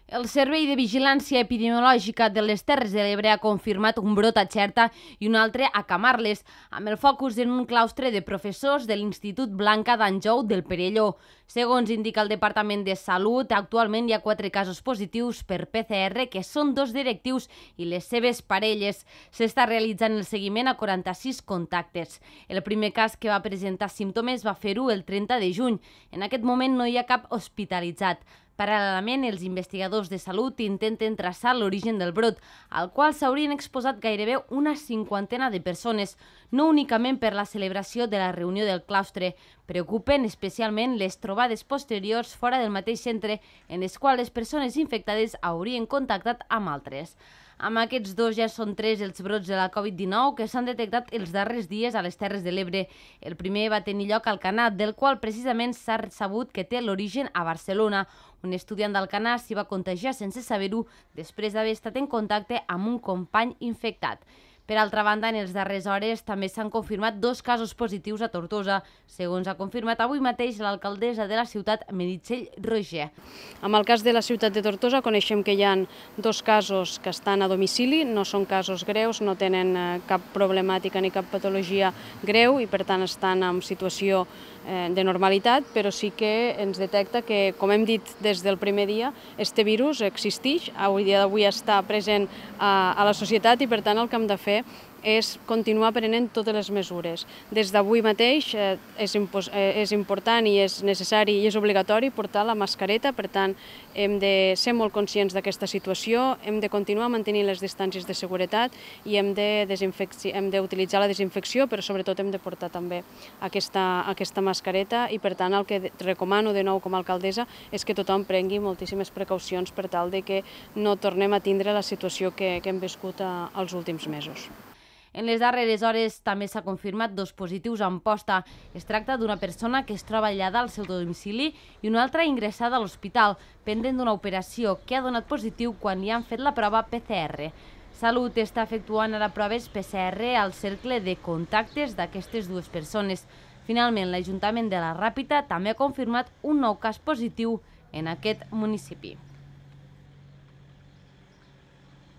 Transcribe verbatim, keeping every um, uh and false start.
El Servei de Vigilància Epidemiològica de les Terres de l'Ebre ha confirmat un brot a Xerta i un altre a Camarles, amb el focus en un claustre de professors de l'Institut Blanca d'Anjou del Perelló. Segons indica el Departament de Salut, actualment hi ha quatre casos positius per P C R, que són dos directius i les seves parelles. S'està realitzant el seguiment a quaranta-sis contactes. El primer cas que va presentar símptomes va fer-ho el trenta de juny. En aquest moment no hi ha cap hospitalitzat. Paral·lelament, els investigadors de salut intenten traçar l'origen del brot, al qual s'haurien exposat gairebé una cinquantena de persones, no únicament per la celebració de la reunió del claustre. Preocupen especialment les trobades posteriors fora del mateix centre, en les quals les persones infectades haurien contactat amb altres. Amb aquests dos ja són tres els brots de la Covid dinou que s'han detectat els darrers dies a les Terres de l'Ebre. El primer va tenir lloc a Alcanar, del qual precisament s'ha sabut que té l'origen a Barcelona. Un estudiant d'Alcanar s'hi va contagiar sense saber-ho després d'haver estat en contacte amb un company infectat. Per altra banda, en les darreres hores també s'han confirmat dos casos positius a Tortosa, segons ha confirmat avui mateix l'alcaldessa de la ciutat, Meritxell Roger. En el cas de la ciutat de Tortosa coneixem que hi ha dos casos que estan a domicili, no són casos greus, no tenen cap problemàtica ni cap patologia greu i per tant estan en situació de normalitat, però sí que ens detecta que, com hem dit des del primer dia, este virus existeix, avui dia d'avui està present a la societat i per tant el que hem de fer és continuar prenent totes les mesures. Des d'avui mateix és important i és necessari i és obligatori portar la mascareta, per tant hem de ser molt conscients d'aquesta situació, hem de continuar mantenint les distàncies de seguretat i hem d'utilitzar la desinfecció, però sobretot hem de portar també aquesta mascareta i per tant el que recomano de nou com a alcaldessa és que tothom prengui moltíssimes precaucions per tal que no tornem a tindre la situació que hem viscut els últims mesos. En les darreres hores també s'ha confirmat dos positius a Amposta. Es tracta d'una persona que es troba aïllada al seu domicili i una altra ingressada a l'hospital, pendent d'una operació que ha donat positiu quan li han fet la prova P C R. Salut està efectuant ara proves P C R al cercle de contactes d'aquestes dues persones. Finalment, l'Ajuntament de la Ràpita també ha confirmat un nou cas positiu en aquest municipi.